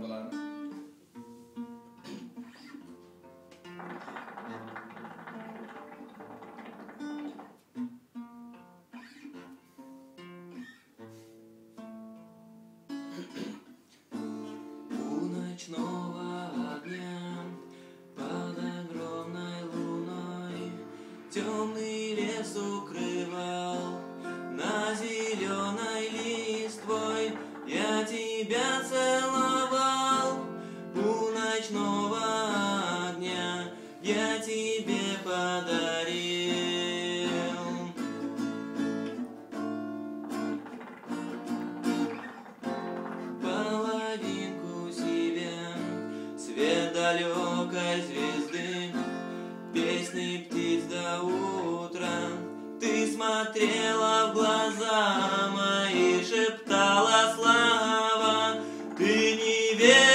bo'ladi. У ночного огня под огромной луной темный лес укрывал на зеленой листвой. Я тебя целовал у ночного огня, я тебе подарил половинку себя, свет далекой звезды, песни птиц до утра. Ты смотрела в глаза мои, шептала слова, ты не веришь.